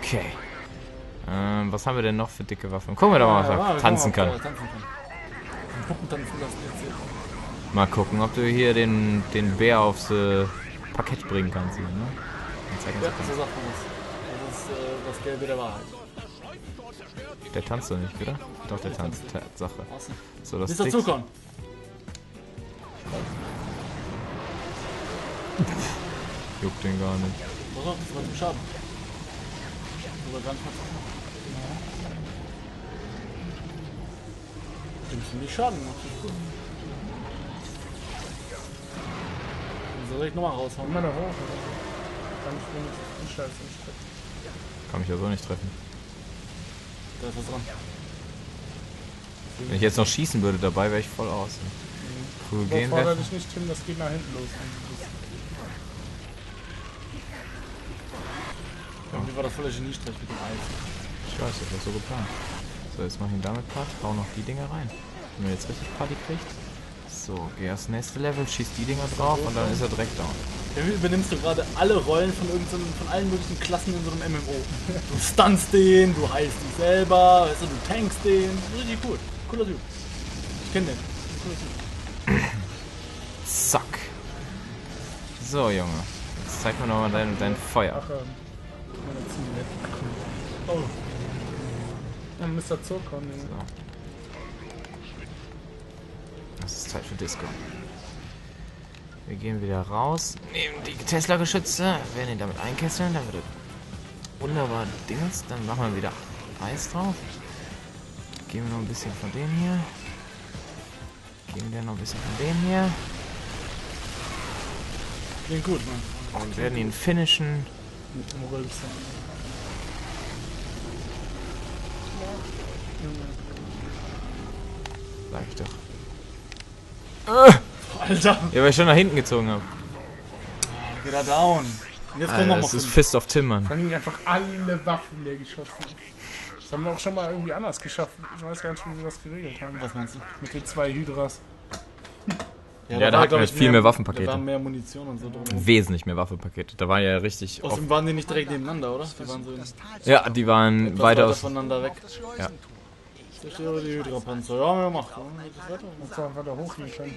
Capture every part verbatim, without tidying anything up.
Okay. Ähm, was haben wir denn noch für dicke Waffen? Gucken wir doch mal, was Ja, man ja, tanzen kann. tanzen kann. Puppentanzen lassen jetzt hier. Mal gucken, ob du hier den, den Bär aufs äh, Parkett bringen kannst. Hier, ne? Dann zeig uns Ja, das. so sagt man das. Das ist äh, das Gelbe der Wahrheit. Der tanzt doch nicht, oder? Doch, der tanzt. Tatsache. Außen. So, das Mister Sticks. Zuckern. Juckt den gar nicht. Was auch, das war zum Schaden. Oder gar nicht mal. Dem ist nicht Schaden gemacht. Das ist gut. Dann soll ich nochmal raushauen. Immer da hoch, oder? Kann ich wenigstens die Scheiße nicht treffen. Kann mich ja so nicht treffen. Da ist was dran. Wenn ich jetzt noch schießen würde dabei, wäre ich voll aus. Cool, gehen Fordere wir. dich nicht hin, das geht nach hinten los. Irgendwie war das voller Geniestreich mit dem Eis. Ich weiß, das war so geplant. So, jetzt mach ich ihn damit platt, hau noch die Dinger rein. Wenn er jetzt richtig Party kriegt. So, geh erst nächste Level, schieß die Dinger drauf und dann ist er direkt down. Irgendwie übernimmst du gerade alle Rollen von irgendeinem, von allen möglichen Klassen in so einem M M O. Du stunst den, du heilst dich selber, weißt du, du tankst den. Richtig cool. Cooler Typ. Ich kenn den. Cooler Typ. Zack. So, Junge. Jetzt zeig mir nochmal dein, dein Feuer. Ach, ähm, oh. Ja, Mister Zucker, ne. So. Das ist Zeit für Disco. Wir gehen wieder raus, nehmen die Tesla-Geschütze, werden ihn damit einkesseln, dann wird er wunderbar Dings, dann machen wir wieder Eis drauf. Geben wir noch ein bisschen von dem hier. Geben wir noch ein bisschen von dem hier. Klingt gut, Mann. Und werden ihn finishen. Mit dem Rülpser. Sag ich doch. Äh, Alter. ja, weil ich schon nach hinten gezogen habe. Geht er down. Und jetzt kommen Alter, noch das mal ist fünf. Fist of Tim, Mann. Vor allem einfach alle Waffen leer geschossen. Das haben wir auch schon mal irgendwie anders geschafft. Ich weiß gar nicht, wie wir das geregelt haben. Was meinst du? Mit den zwei Hydras. Ja, da da war, hatten glaub wir ich, viel mehr Waffenpakete. Da waren mehr Munition und so drum. Wesentlich mehr Waffenpakete. Da war ja richtig oft. Außerdem waren die nicht direkt nebeneinander, oder? Die waren so in Ja, die waren etwas weiter weiter aus. voneinander weg. Ja. Zerstöre die Hydra-Panzer. Ja, haben wir gemacht. Dass wir einfach da hochgehen können.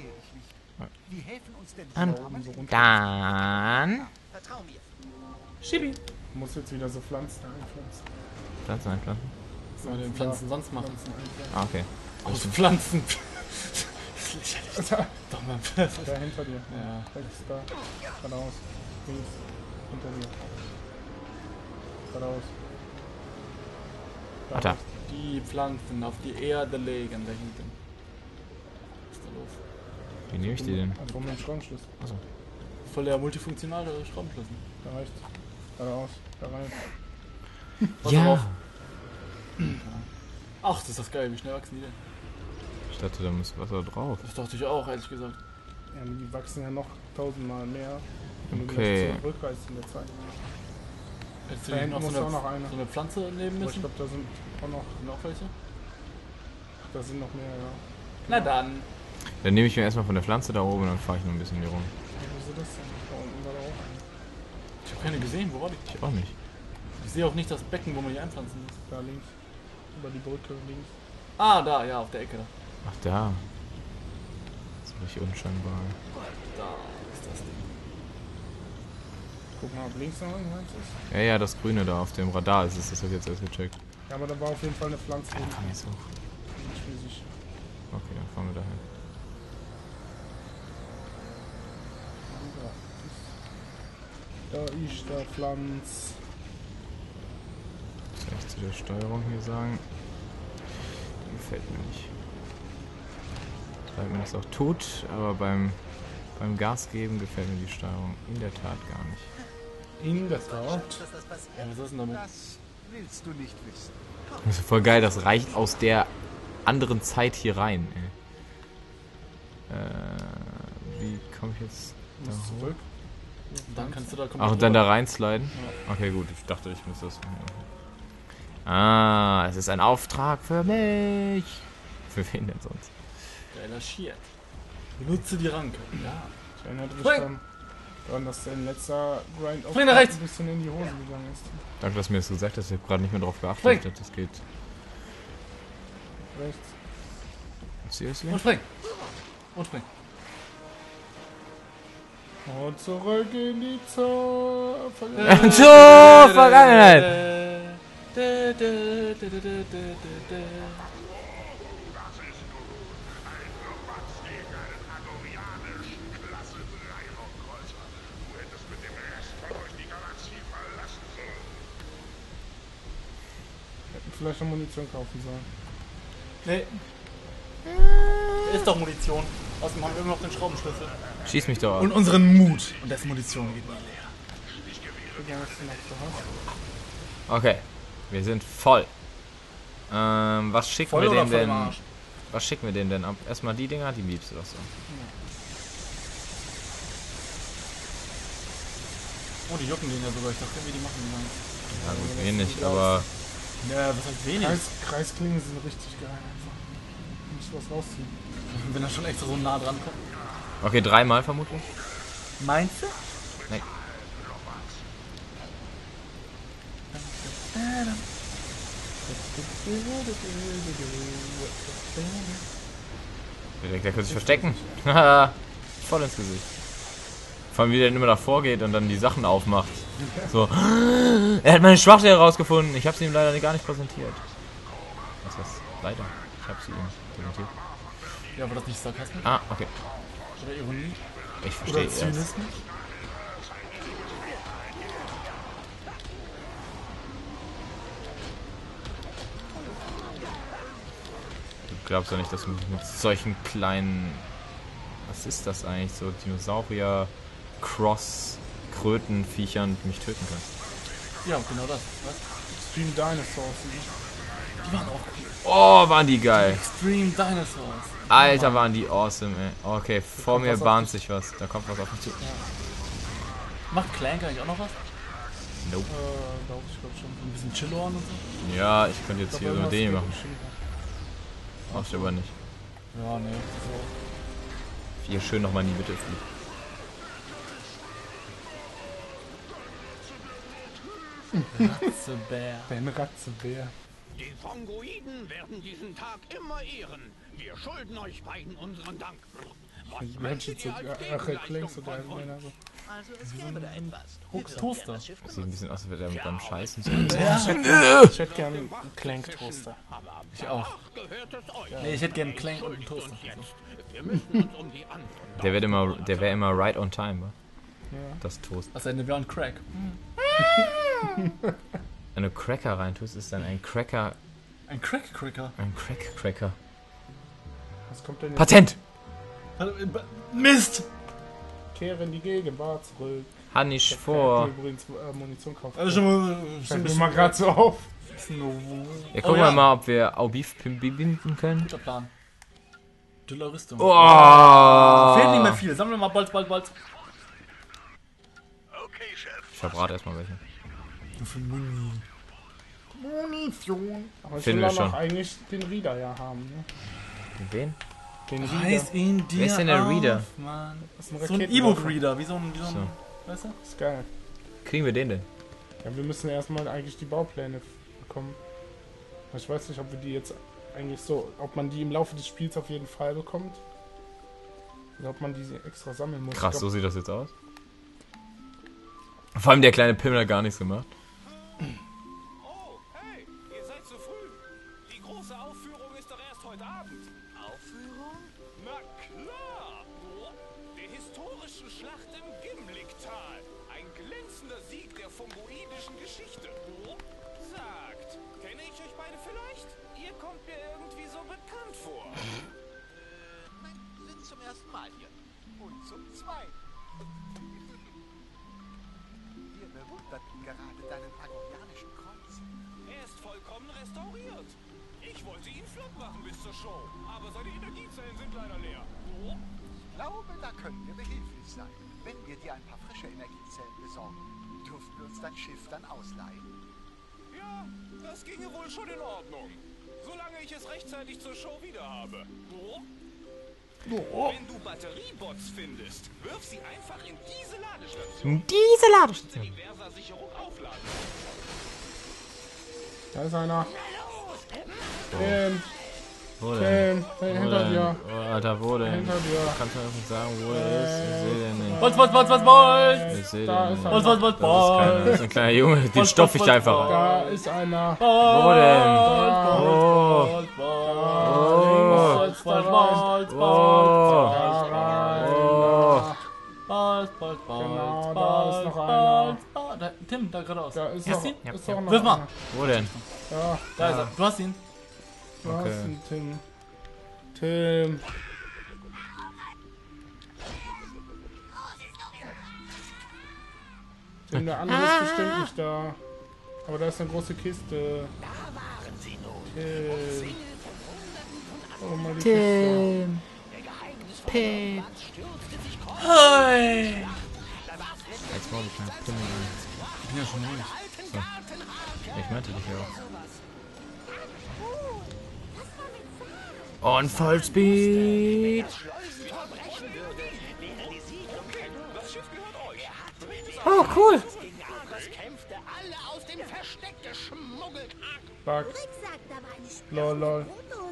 Und dann. Schibi. Du musst jetzt wieder so Pflanzen einpflanzen. Pflanzen einpflanzen. Was sollen wir den Pflanzen sonst machen? Ah, okay. Aus Pflanzen. Doch mal. Da hinter dir. Ja. Rechts da. Geradeaus. Links. Hinter dir. Geradeaus. Da. Alter. Die Pflanzen auf die Erde legen da hinten. Was ist da los? Wie nehme ich die denn? Also um den Schraubenschlüssel. Achso. Voll der multifunktionale Schraubenschlüssel. Da rechts. Geradeaus. Da rein. Pass Ja. auf. Ach, das ist das geil. Wie schnell wachsen die denn? Ich dachte, da muss Wasser drauf. Das dachte ich auch, ehrlich gesagt. Ja, die wachsen ja noch tausendmal mehr. Wenn Okay. du dich zurückreißt in der Zeit. Hättest du Da nicht hinten noch so muss eine, auch noch eine. so eine Pflanze nehmen Aber ich müssen? glaube, da sind auch noch, Sind noch welche? da sind noch mehr, ja. Na dann. Dann nehme ich mir erstmal von der Pflanze da oben und dann fahre ich noch ein bisschen hier rum. Ja, wieso das denn? Da unten war da auch eine. Ich habe keine gesehen. Wo war die? Ich auch nicht. Ich sehe auch nicht das Becken, wo man die einpflanzen muss. Da links. Über die Brücke links. Ah, da, ja, auf der Ecke da. Ach, da. Das ist richtig unscheinbar. Da ist das Ding. Guck mal, ob links noch irgendwas ist. Ja, ja, das Grüne da auf dem Radar ist es. Das habe ich jetzt erst gecheckt. Ja, aber da war auf jeden Fall eine Pflanze Dann drin. fahren wir jetzt hoch. Bin ich mir sicher. Okay, dann fahren wir dahin. Da ist der Pflanz. Was soll ich zu der Steuerung hier sagen? Die gefällt mir nicht. Weil man das auch tut, aber beim, beim Gas geben gefällt mir die Steuerung in der Tat gar nicht. In der Tat. Ja, was ist denn damit? Willst du nicht wissen? Das ist voll geil, das reicht aus der anderen Zeit hier rein. Ey. Äh, wie komme ich jetzt da Muss hoch? zurück. Und dann kannst du da Ach, komplett und dann da drüber. reinsliden? Okay, gut, ich dachte, ich muss das. Ah, es ist ein Auftrag für mich. Für wen denn sonst? Geiler Shit. Benutze die Ranke. Ja. Ich erinnere mich Spring! dran. Daran, dass dein letzter Grind auch Spring nach rechts. ein bisschen in die Hose gegangen ist. Danke, dass du mir das gesagt hast. Ich habe gerade nicht mehr drauf geachtet. Spring. dass Das geht. Rechts. Seriously? Und spring. Und spring. Und zurück in die Zur Zur Vergangenheit! Hätten vielleicht noch Munition kaufen sollen. Nee. Ist doch Munition. Außerdem haben wir immer noch den Schraubenschlüssel. Schieß mich doch ab. Und unseren Mut. Und dessen Munition geht nie leer. Wie lange hast du noch zu Hause? Okay, wir sind voll. Ähm, was schicken Voll wir oder dem voll im denn? Arsch? Was schicken wir dem denn ab? Erstmal die Dinger, die liebst du doch so. Oh, die jucken den ja sogar. Ich dachte, wie die machen die dann. Ja gut, wenig, aber Ja, was heißt wenig? Kreis, Kreisklingen sind richtig geil einfach. Muss was rausziehen. Wenn er schon extra so nah dran kommt. okay, dreimal vermutlich. Meinst du? Nein. Der, der kann sich verstecken. Haha, voll ins Gesicht. Vor allem wie der dann immer davor geht und dann die Sachen aufmacht. So. Er hat meine Schwachstelle herausgefunden. Ich habe sie ihm leider gar nicht präsentiert. Was heißt leider? Ich habe sie ihm präsentiert. Ja, war das nicht Sarkasmus? Ah, okay. Oder Ironie? Ich verstehe Oder jetzt. Zynismus? Du glaubst ja nicht, dass du mit solchen kleinen... Was ist das eigentlich? So Dinosaurier, Cross, Krötenviechern mich töten kannst. Ja, genau das. Was? Extreme Dinosaurs. Die waren auch cool. Oh, waren die geil. Extreme Dinosaurs. Alter, waren die awesome, ey. Okay, vor kommt mir was auf bahnt dich. sich was. Da kommt was auf mich zu. Macht Clank eigentlich auch noch was? Nope. Äh, glaube ich, glaube schon. Ein bisschen Chillorn und so? Ja, ich könnte jetzt Ich hier glaub, so irgendwas den mit machen. Maschinen. Machst du aber nicht. Ja, nee. Hier schön nochmal in die Mitte fliegen. Ratzebär. Dein Ratzebär. Die Fongoiden werden diesen Tag immer ehren. Wir schulden euch beiden unseren Dank. Was Die Menschen möchtet zu ihr als Ach, Gegenleistung klingst du von da. uns? Also. Also es gäbe da etwas. Toaster. Das sieht ein bisschen aus, als wäre der mit seinem Scheißen so. Ich hätte gerne einen Clank-Toaster. Ich auch. Gehört es euch? Nee, ich hätte gerne einen Clank und einen Toaster. Wir müssen uns um die anderen. Der wird immer, der wäre immer right on time, wa? Ja. Das Toast. Was denn, wir waren Crack. Wenn du Cracker reintust, ist dann ein Cracker, Ein Crack-Cracker. ein Crack-Cracker. Was kommt denn jetzt? Patent! Mist! Kehre in die Gegenwart zurück. Hannisch Ich vor. hätte übrigens äh, Munition kaufen. Also schon mal, schon Fällt ein mir bisschen mal gerade so auf. Ja, gucken Oh, ja. wir mal, ob wir Aubif binden können. guter Plan. Diller Rüstung. Oh! Fehlt nicht mehr viel. Sammeln wir mal bald, bald, bald. Ich verbrate erstmal welche. Für Muni. Munition. Aber ich Finden will wir auch noch schon. eigentlich den Reader ja haben. Ne? Wen? Den Reiß Reader. ihn dir Wer ist denn der auf, Reader? Mann. Das ist ein So ein Raketenwerfer. E-Book-Reader, wie so ein, wie so ein So. weißt du? Ist geil. Kriegen wir den denn? Ja, wir müssen erstmal eigentlich die Baupläne bekommen. Ich weiß nicht, ob wir die jetzt eigentlich so, ob man die im Laufe des Spiels auf jeden Fall bekommt. Oder ob man die extra sammeln muss. Krass, Ich so glaub, sieht das jetzt aus. Vor allem der kleine Pimmel hat gar nichts gemacht. Oh, hey, ihr seid zu früh. Die große Aufführung ist doch erst heute Abend. Aufführung? Na klar. Der historischen Schlacht im Gimlicktal. Ein glänzender Sieg der fungoidischen Geschichte. Sagt, kenne ich euch beide vielleicht? Ihr kommt mir irgendwie so bekannt vor. Nein, sind zum ersten Mal hier. Und zum Zweiten. Wir bewunderten gerade deinen agorianischen Kreuz. Er ist vollkommen restauriert. Ich wollte ihn flott machen bis zur Show, aber seine Energiezellen sind leider leer. Ich glaube, da können wir behilflich sein, wenn wir dir ein paar frische Energiezellen besorgen. Dürfen wir uns dein Schiff dann ausleihen? Ja, das ginge wohl schon in Ordnung. Solange ich es rechtzeitig zur Show wieder habe. Wenn du Batteriebots findest, wirf sie einfach in diese Ladestation. Diese Ladestation. Die Versa-Sicherung aufladen. Da ist einer. So. Tim, Wo denn? Tim, Wo hinter denn? dir. Oh, Alter, wo denn? Hinter dir. Kannst du mir nicht sagen, wo er ist? Ich sehe den nicht. Bolz, Bolz, Bolz, Bolz, Bolz! Ich sehe Da den ist nicht. Bolz, Bolz, Bolz, Das ist, keiner. Das Bolz! ist ein kleiner Junge, den Bolz, stopfe ich Bolz, einfach Bolz, an. Da ist einer. Wo denn? Oh. Bolz, Oh. Bolz, Bolz, Bolz, Oh. Da rein. Oh. Bolz, Bolz, Bolz, Genau, da Bolz, ist noch Bolz, einer. Bolz. Da- Tim, da geradeaus. Da ist Hast noch, ihn? Ja, ist ja. doch noch Wirf mal. einer. Wo denn? Ja, Da ist er. Du hast ihn. du Okay. hast ihn, Tim. Tim. Tim, der andere ist bestimmt nicht da. Aber da ist eine große Kiste. Tim. Oh, mal die Kiste. Pip. Hey! Jetzt mal die kleine Pimmel rein. Ich bin ja schon ruhig. Ich meinte dich ja auch. Und Vollspeed. Oh, cool. Bug. Lol, lol.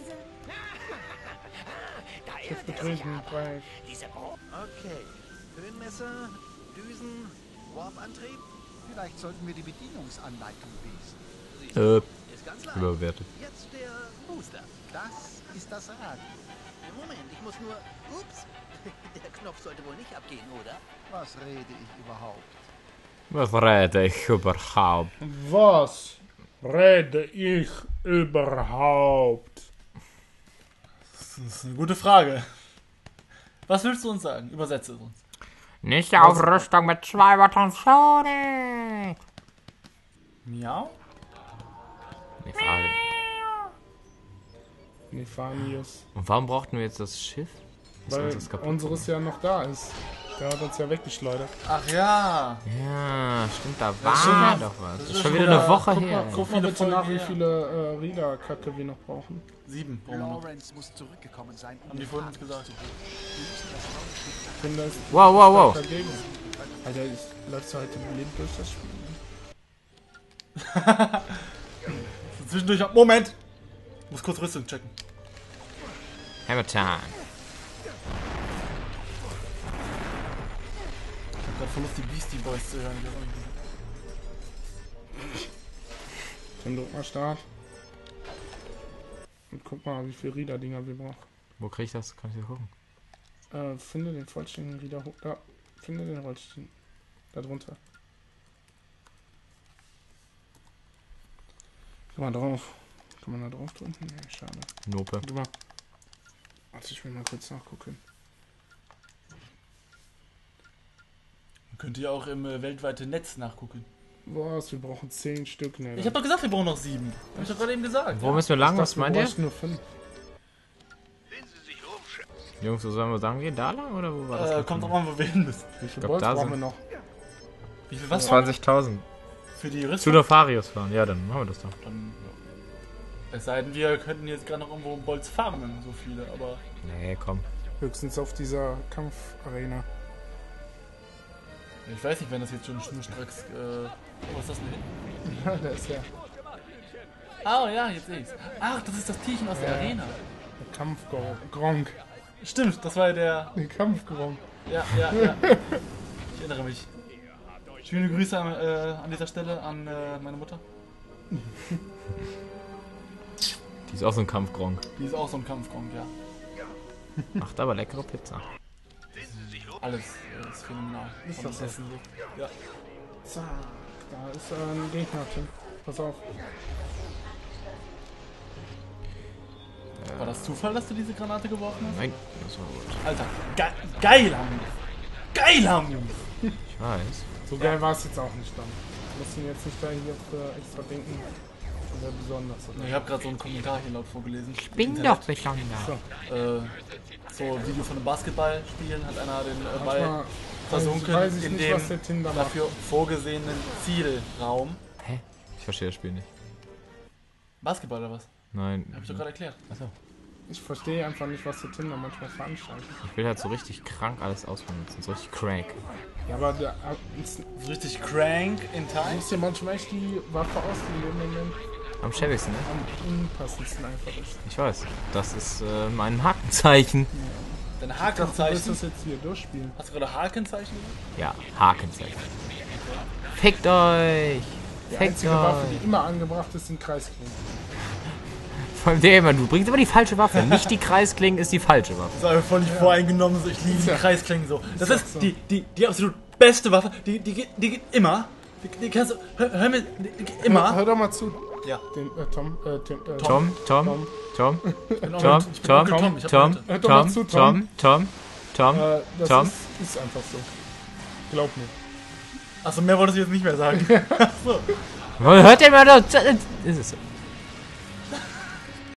Schiff betreten. Frei. Okay. Höhenmesser, Düsen, Warp-Antrieb. Vielleicht sollten wir die Bedienungsanleitung lesen. Äh, Ist ganz leicht. überbewertet. Jetzt der Booster. Das ist das Rad. Moment, ich muss nur... Ups. Der Knopf sollte wohl nicht abgehen, oder? Was rede ich überhaupt? Was rede ich überhaupt? Was rede ich überhaupt? Das ist eine gute Frage. Was willst du uns sagen? Übersetze es uns. Nicht Aufrüstung mit zwei Bottoms Sonic. Miau? Nee, Frage. Nefanius. Und warum brauchten wir jetzt das Schiff? Ist Weil unseres kaputt unseres ja noch da ist. Der hat uns ja weggeschleudert. Ach ja. Ja, stimmt, da stimmt. war doch was. Das ist schon wieder wieder- eine Woche Guck her. mal, guck mal viele bitte nach, Folgen wie her. viele äh, Reader-Kacke wir noch brauchen. Sieben. brauchen wir noch. Lawrence muss zurückgekommen sein, um Haben die den vorhin uns Faden gesagt. zu holen. Wir müssen das neue Schiff Ich finde, das Wow, wow, wow. dagegen. Alter, ich läufst du heute blind durch das Spiel. So zwischendurch. Moment! Ich muss kurz Rüstung checken. Hammer Time. Ich hab grad voll Lust, die Beastie Boys zu hören. Ich weiß auch nicht, Dann drück mal Start. Und guck mal, wie viele Reader-Dinger wir brauchen. Wo krieg ich das? Kann ich das gucken? Äh, finde den vollständigen Reader hoch. Da. Finde den vollständigen. Da drunter. Guck mal drauf. Kann man da drauf drücken? Nee, schade. Nope. Warte mal. Warte, ich will mal kurz nachgucken. Man könnte ja auch im äh, weltweiten Netz nachgucken. Was? Wir brauchen zehn Stück. Nee, Ich hab doch gesagt, wir brauchen noch sieben. Hab ich doch gerade eben gesagt. Wo müssen wir lang? ich Was dachte, wir meint ihr? bräuchten nur fünf. Jungs, wo sollen wir sagen gehen? Da lang oder wo war das? Äh, kommt drauf an, wo wir hin müssen. Wie viel glaub, Bolz da brauchen sind- wir noch? Wie viel was? zwanzigtausend. Für die Zu Rüstung? Nofarius fahren. Ja, dann machen wir das doch. Dann, ja. Es sei denn, wir könnten jetzt gerade noch irgendwo Bolz farmen, so viele, aber... Nee, komm. Höchstens auf dieser Kampfarena. Ich weiß nicht, wenn das jetzt schon schnurstracks... Äh, was ist das denn hinten? Da ist ja Ah, ja, jetzt sehe ich's. Ach, das ist das Tierchen aus der Arena. der Kampfgronk. Stimmt, das war ja der... Der Kampfgronk. Ja, ja, ja. Ich erinnere mich. Schöne Grüße an, äh, an dieser Stelle an äh, meine Mutter. Die ist auch so ein Kampfgronk. Die ist auch so ein Kampfgronk, ja. Macht aber leckere Pizza. Alles äh, ist phänomenal. Ist Von das so? Essen so. Ja. Zack. Da ist ein Gegner, Tim. Pass auf. War das Zufall, dass du diese Granate geworfen hast? Nein, das war gut. Alter, ge geiler Move. Geiler Move. Ich weiß. So geil war es jetzt auch nicht dann. Wir müssen jetzt nicht da hier für extra denken. Das wäre besonders. Oder? Ich habe gerade so einen Kommentar hier laut vorgelesen. Bin doch besonders. Äh, so ein Video von einem Basketballspielen hat einer den äh, Ball Manchmal versunken weiß ich in nicht, dem was der Tim da macht. dafür vorgesehenen Zielraum. Hä? Ich verstehe das Spiel nicht. Basketball oder was? Nein. Hab ich doch gerade erklärt. Achso. Ich verstehe einfach nicht, was der Tim da manchmal veranstaltet. Ich will halt so richtig krank alles ausbenutzen, so richtig crank. Ja, aber der, es So richtig crank in time. muss ja manchmal echt die Waffe aus, die in dem Moment Am schäbigsten, ne? am unpassendsten einfach ist. Ich weiß. Das ist äh, mein Hakenzeichen. Dein Ich dachte, du willst Hakenzeichen. das jetzt hier durchspielen. Hast du gerade Hakenzeichen gesagt? Ja, Hakenzeichen. Fickt euch! Die Fickt einzige Waffe, euch! die immer angebracht ist, sind Kreisklingen. Vor allem der immer, du bringst immer die falsche Waffe. Nicht die Kreisklingen ist die falsche Waffe. Das ist einfach völlig voreingenommen. So, ich liebe die ja- Kreisklingen so. Das ja ist so. die, die, die absolut beste Waffe. Die, die, geht, die geht immer. Die, die kannst du. Hör, hör mir. Die, die geht Hör, immer. hör doch mal zu. Ja. Den, äh, Tom, äh, Tim, äh, Tom, Tom, Tom, Ich bin auch Tom, mit- ich bin Tom, Onkel Tom. Ich hab Tom, Leute. Hört doch mal Tom, zu, Tom, Tom, Tom, Äh, das Tom. Ist, ist einfach so. Glaub mir. Achso, mehr wolltest du jetzt nicht mehr sagen. Hört ihr mal das? Ist es so.